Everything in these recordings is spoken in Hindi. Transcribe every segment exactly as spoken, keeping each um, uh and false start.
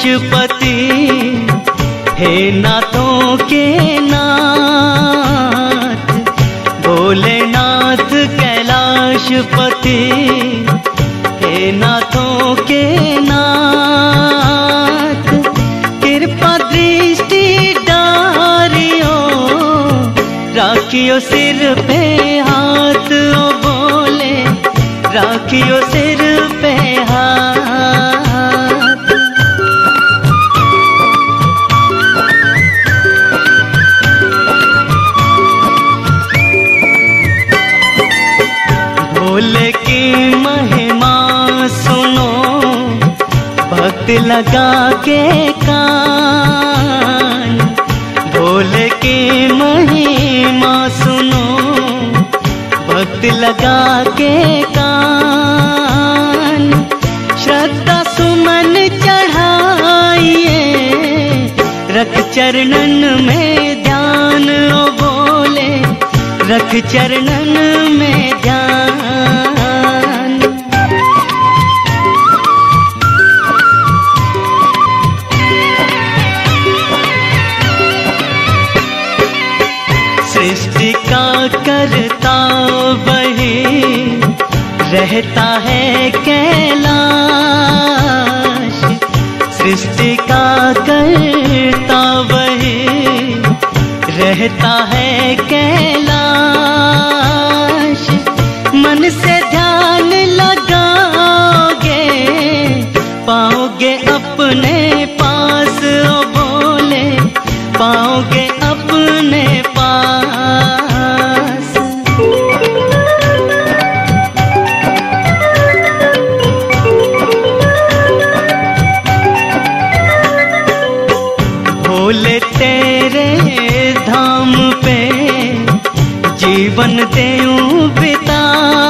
पति, हे नाथों के नाथ, भोलेनाथ कैलाशपति, हे नाथों के नाथ, कृपा दृष्टि डारियो, राखियो सिर पे हाथ, ओ बोले राखियो सिर पे हाथ। भोले की महिमा सुनो, भक्त लगा के कान, भोले की महिमा सुनो, भक्त लगा के कान, श्रद्धा सुमन चढ़ाइए, रख चरणन में ध्यान, ओ बोले रख चरणन में ध्यान। सृष्टि का करता वही, रहता है कैलाश, सृष्टि का करता वही, रहता है कैलाश। मन से ध्यान लगाओगे, पाओगे अपने पास, ओ बोले पाओगे अपने पास। भोले तेरे धाम पे जीवन देऊं बिता,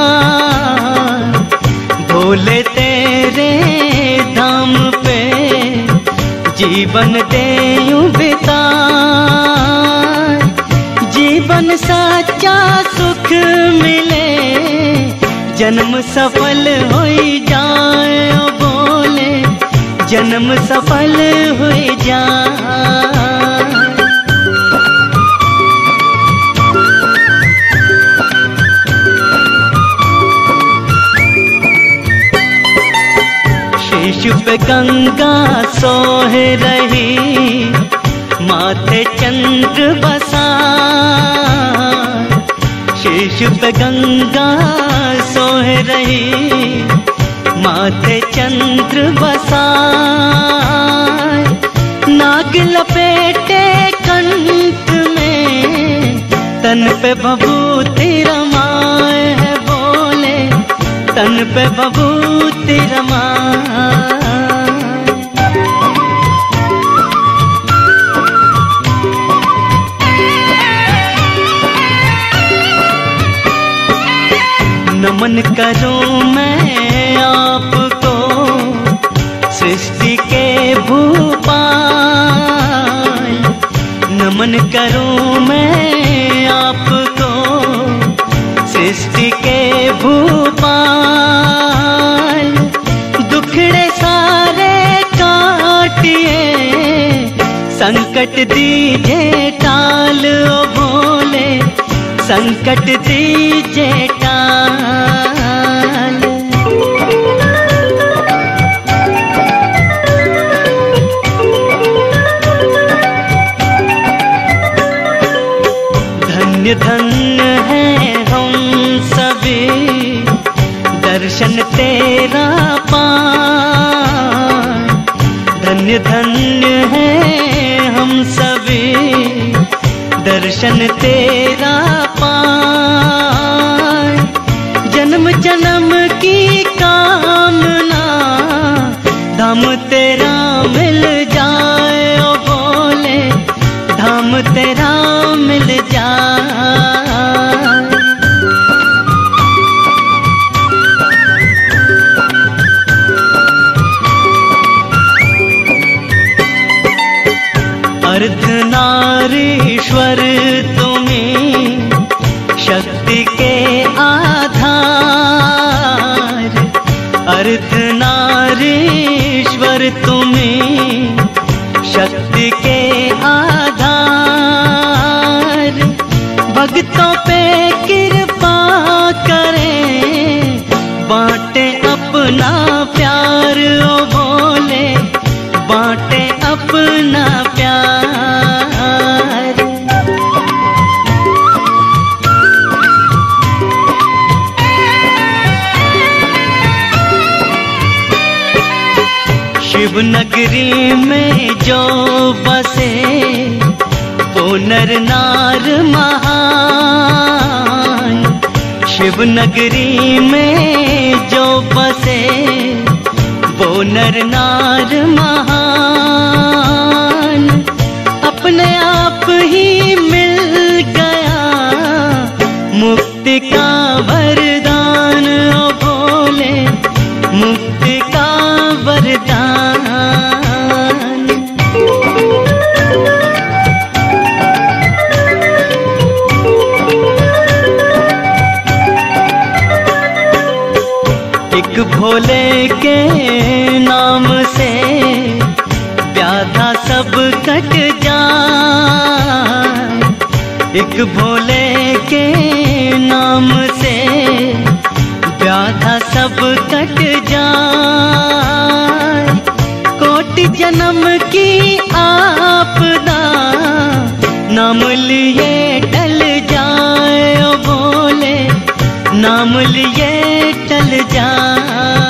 भोले तेरे धाम पे जीवन देऊं बिता, जीवन सच्चा सुख मिले, जन्म सफल हो जाए, ओ बोले जन्म सफल हो जाए। शीश पे गंगा सोहे रही, माथे चंद्र बसा, शीश पे गंगा सोहे रही, माथे चंद्र बसा, नाग लपेटे कंठ में, तन पे भभूति रमाए है, बोले तन पे भभूति रमाए। नमन करूं मैं आपको, सृष्टि के भूपाल, नमन करूं मैं आपको, सृष्टि के भूपाल। दुखड़े सारे काटिए, संकट दीजे टाल, ओ बोले संकट दीजे टाल। धन्य धन्य हैं हम सभी, दर्शन तेरा पाए, धन्य धन्य हैं हम सभी, दर्शन तेरा पाए। जन्म जन्म की कामना, धाम तेरा मिल जाए, ओ बोले धाम तेरा मिल जाए। अर्धनारीश्वर तुम्हें, शक्ति के आधार, अर्धनारीश्वर तुम्हें, भक्तों पे कृपा करें, बांटे अपना प्यार ओ भोले, बांटे अपना प्यार। शिव नगरी में जो बसे वो नर नार महान, शिव नगरी में जो बसे वो नर नार महान, अपने आप ही मिल गया मुक्ति का वरदान ओ भोले, मुक्ति का वरदान। एक भोले के नाम से व्याधा सब कट जाए, एक भोले के नाम से व्याधा सब कट जाए, कोटि जन्म की आपदा नाम लिए टल जाए ओ भोले, नाम लिए टल जाए।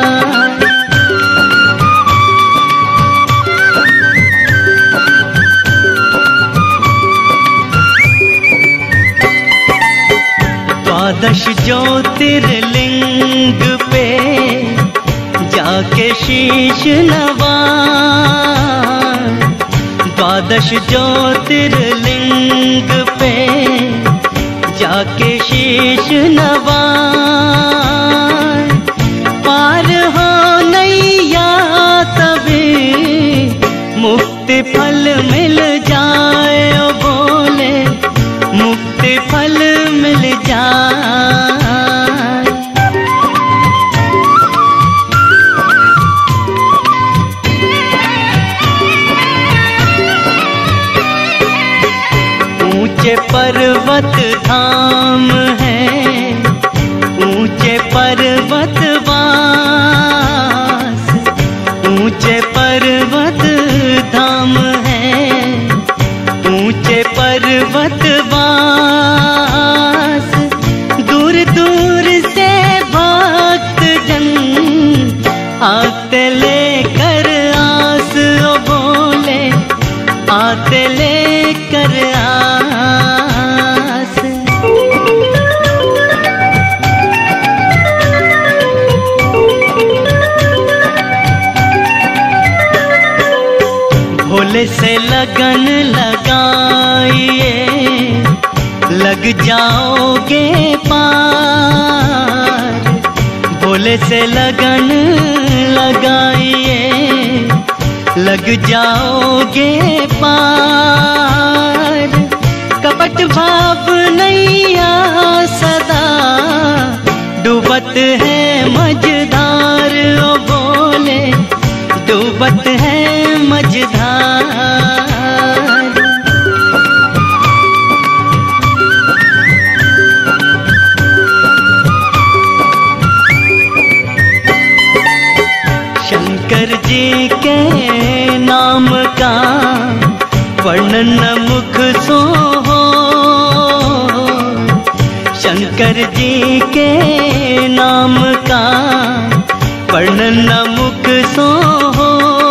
द्वादश ज्योतिर्लिंग पे जाके शीश नवाए, द्वादश ज्योतिर्लिंग पे जाके शीश नवाए, पार हो नैया तभी मुक्ति फल मिल जाए ओ भोले, मुक्ति फल मिल जाए। ऊंचे पर्वत धाम है, ऊंचे पर्वत वास, ऊंचे पर्वत धाम है, ऊंचे पर्वत वास, दूर दूर से भक्त जन आते लेकर आस ओ भोले, आते लेकर आस। भोले से लगन लगाइए, लग जाओगे पार, भोले से लगन लगाइए, लग जाओगे पार, कपट भाव नैया सदा डूबत है मझधार ओ भोले, डूबत है मझधार। शंकर जी के नाम का वर्णन मुख सो हो, शंकर जी के नाम का वर्णन मुख सो हो,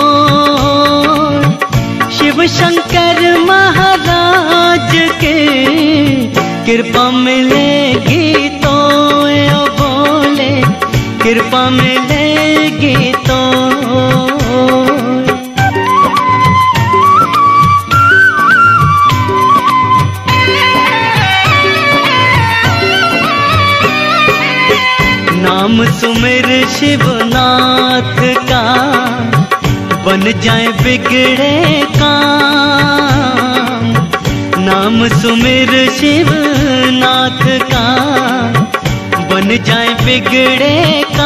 शिव शंकर महाराज के कृपा मिलेगी तो ओ भोले, कृपा मिलेगी तो। नाम सुमिर शिवनाथ का बन जाए बिगड़े काम, नाम सुमिर शिवनाथ का बन जाए बिगड़े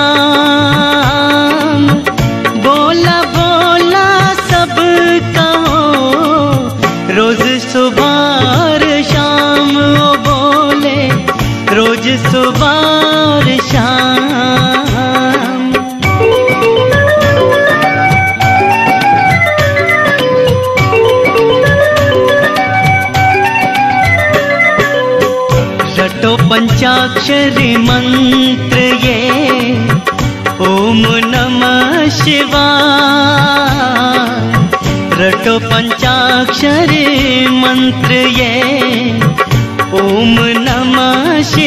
काम, बोला बोला सब कहो रोज सुबह और शाम ओ रटो पंचाक्षरी मंत्र ये, ओम नमः शिवाय। रटो पंचाक्षरी मंत्र ये, ओम नमः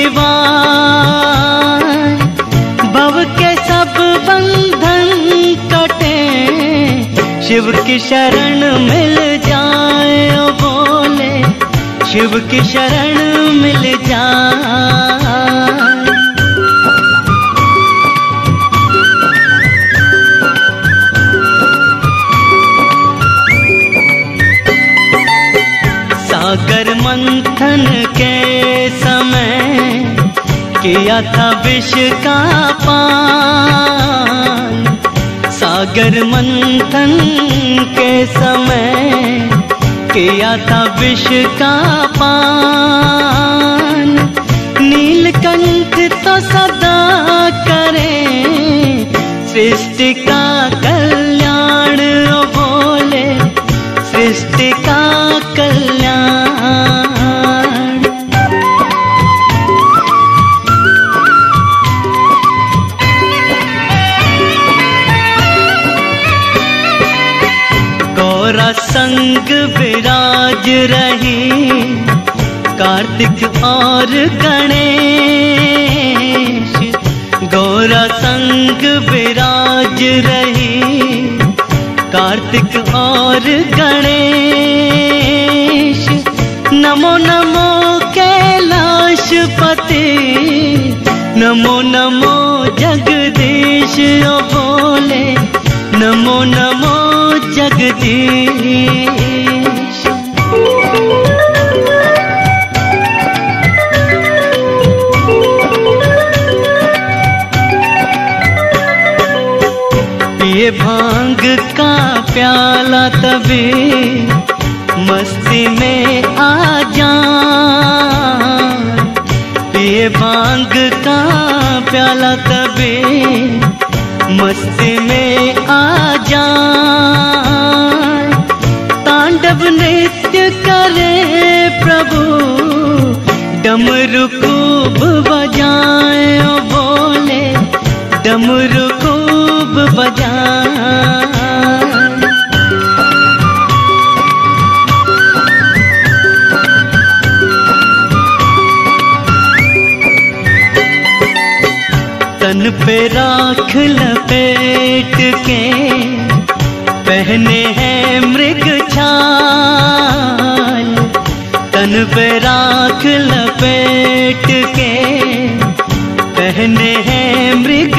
शिवाय। भव के सब बंधन कटे, शिव की शरण मिल जाए। ओ बोले शिव की शरण मिल जाए। सागर मंथन के समय किया था विष का पान। सागर मंथन के समय किया था विष का पान। नीलकंठ तो सदा करे सृष्टि का कल्याण। ओ बोले सृष्टि का कल्याण। गौरा संग विराज रही, कार्तिक और गणेश। गौरा संग विराज रही, कार्तिक और गणेश। नमो नमो कैलाशपति, नमो नमो जगदीश। ओ बोले नमो नमो जगदीश। पिए भांग का प्याला तभी मस्ती में आ जाए। पिए भांग का प्याला तभी मस्ती में आ जाए। तांडव नृत्य करे प्रभु, डमरू खूब बजाए। ओ बोले डमरू खूब बजाए। तन पे राख लपेट के पहने हैं मृग छाल। तन पे राख लपेट के पहने हैं मृग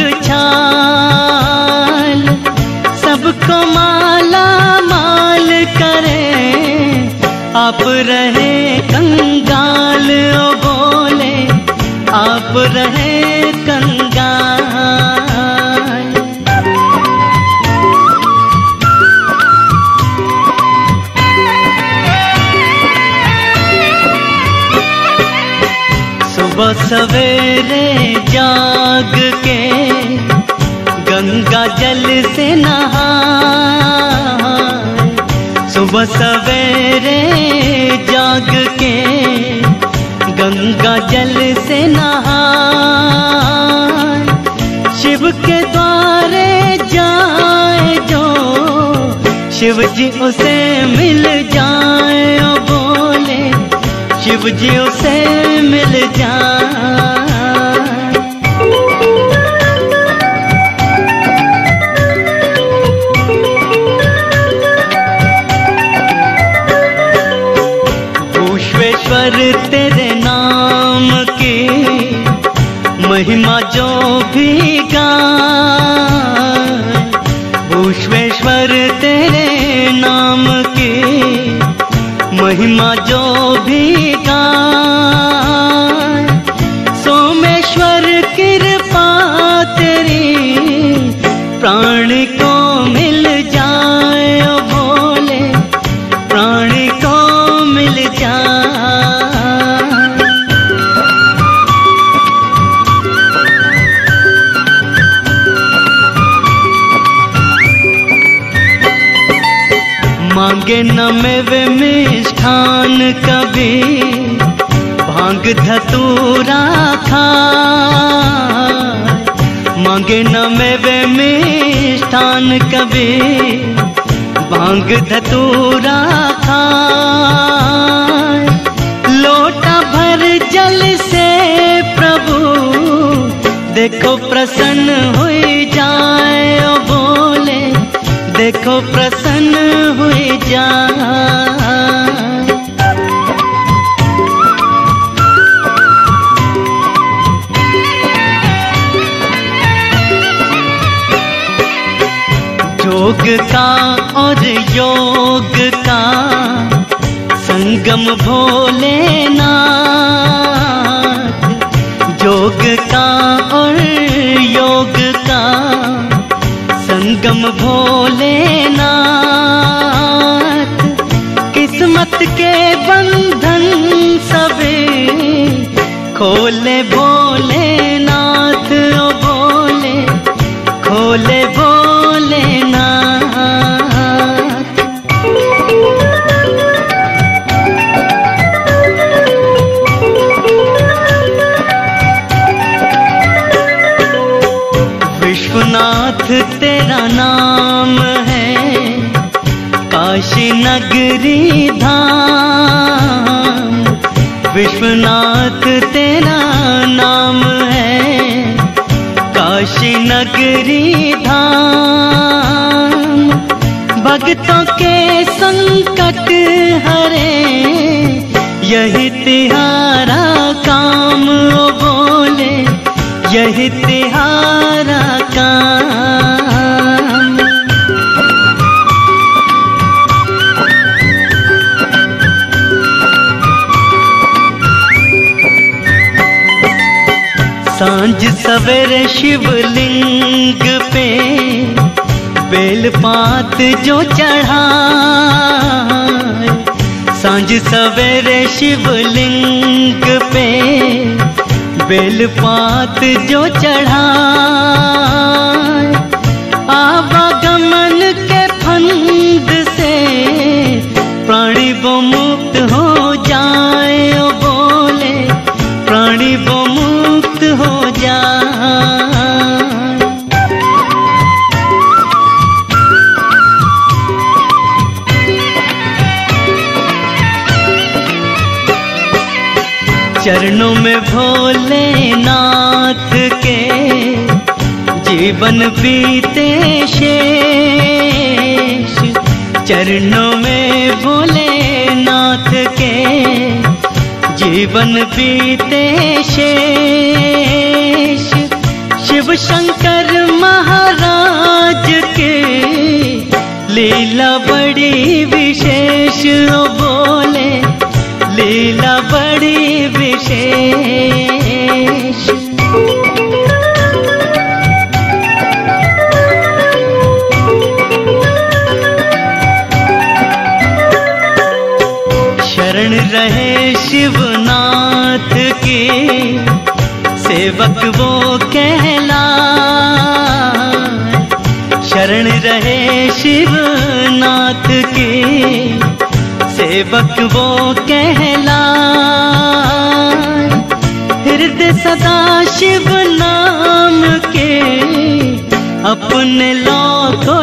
छाल। सबको माला माल करे, आप रहे कंगाल। ओ बोले आप रहे कंगाल। सुबह सवेरे जाग के गंगा जल से नहाए। सुबह सवेरे जाग के गंगा जल से नहाए। शिव के द्वारे जाए जो, शिव जी उसे मिल जाए। ओ बोले शिव जी उसे मिल जाए। भूश्वेश्वर तेरे नाम की महिमा जो भी गाए। भूश्वेश्वर तेरे नाम की महिमा जो भी गाए। सोमेश्वर कृपा तेरी प्राण को मिल जाए। ओ बोले प्राण को मिल जाए। मांगे न मेवे मिष्ठान कभी, भांग धतूरा खाए, मांगे न मेवे मिष्ठान कबीर, भांग धतूरा खाए। लोटा भर जल से प्रभु देखो प्रसन्न हुई जाए, ओ बोले देखो प्रसन्न हुई जाए। जोग का और योग का संगम भोलेनाथ, जोग का और योग का संगम भोलेनाथ। किस्मत के बंधन सबे खोले भोलेनाथ, ओ बोले खोले भोलेनाथ। विश्वनाथ तेरा नाम है, काशी नगरी धाम। विश्वनाथ तेरा नाम है, काशी नगरी धाम। भक्तों के संकट हरे यही तिहारा काम, ओ बोले यही तिहारा काम। सांझ सवेरे शिवलिंग पे बेलपात जो चढ़ाए, सांझ सवेरे शिवलिंग पे बेलपात जो चढ़ाए। आवागमन के फंद से प्राणी वो मुक्त हो जाए, ओ बोले प्राणी वो मुक्त हो जाए। चरणों में भोलेनाथ के जीवन बीते शेष, चरणों में भोलेनाथ के जीवन बीते शेष। शिव शंकर महाराज के लीला बड़ी विशेष, ओ बोले लीला बड़ी विशेष। शरण रहे शिवनाथ की सेवक वो कहलाए, शरण रहे शिवनाथ की सेवक वो कहलाए। हृदय सदा शिव नाम के अपने लौ को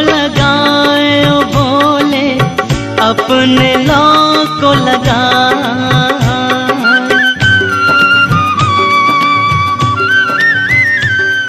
लगाए, ओ बोले अपने लौ को लगाए।